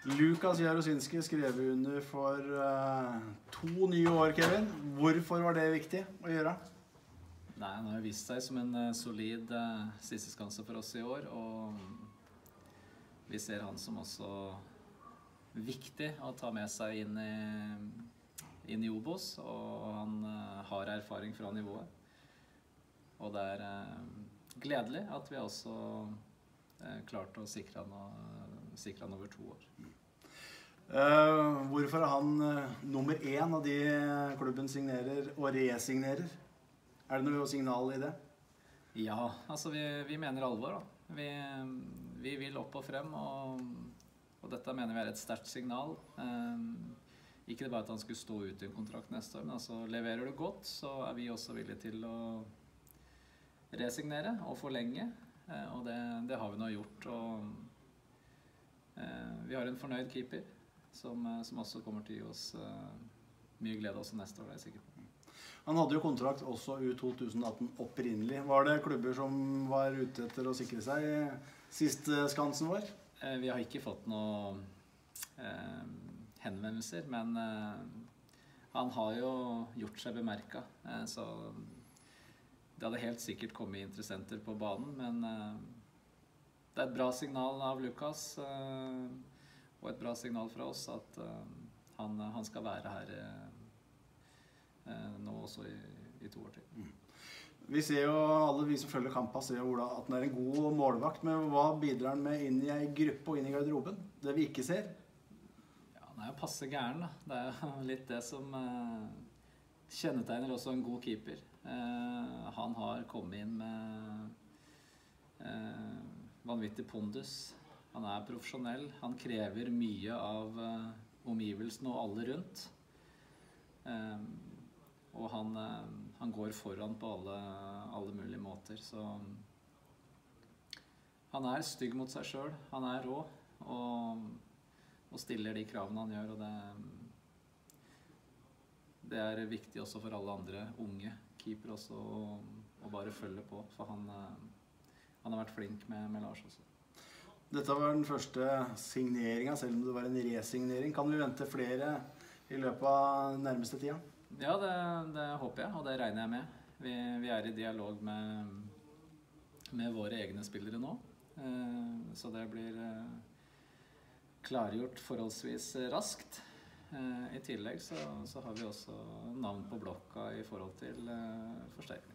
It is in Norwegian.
Lukas Jarosinski skrev under for 2 nye år, Kevin. Hvorfor var det viktig å gjøre? Nei, han har jo vist seg som en solid sisteskanse for oss i år, og vi ser han som også viktig å ta med seg inn i Obos, og han har erfaring fra nivået. Og det er gledelig at vi også klarte å sikre han over 2 år. Hvorfor er han nummer 1 av de klubben signerer og resignerer? Er det noe signal i det? Ja, altså vi mener alvor da. Vi vil opp og frem, og dette mener vi er et sterkt signal. Ikke det bare at han skulle stå ut i en kontrakt neste år, men altså leverer du godt, så er vi også villige til å resignere og forlenge, og det har vi nå gjort. Og vi har en fornøyd keeper som også kommer til å gi oss mye glede også neste år, det er jeg sikker på. Han hadde jo kontrakt også ut 2018 opprinnelig. Var det klubber som var ute etter å sikre seg siste skansen vår? Vi har ikke fått noen henvendelser, men han har jo gjort seg bemerket, så det hadde helt sikkert kommet interessenter på banen, men det er et bra signal av Lukas, og et bra signal fra oss at han skal være her nå også i 2 år til. Vi ser jo, alle vi som følger kampen ser jo at han er en god målvakt, men hva bidrar han med inn i en gruppe og inn i garderoben? Det vi ikke ser? Ja, han er jo passe gæren da. Det er jo litt det som kjennetegner også en god keeper. Han har kommet inn med vanvittig pondus. Han er profesjonell. Han krever mye av omgivelsene og alle rundt. Og han går foran på alle mulige måter, så han er stygg mot seg selv, han er rå, og stiller de kravene han gjør, og det er viktig også for alle andre unge keeper også å bare følge på, for han har vært flink med Lars også. Dette var den første signeringen, selv om det var en resignering. Kan vi vente flere i løpet av nærmeste tida? Ja, det håper jeg, og det regner jeg med. Vi er i dialog med våre egne spillere nå, så det blir klargjort forholdsvis raskt. I tillegg så har vi også navn på blokka i forhold til forsterkning.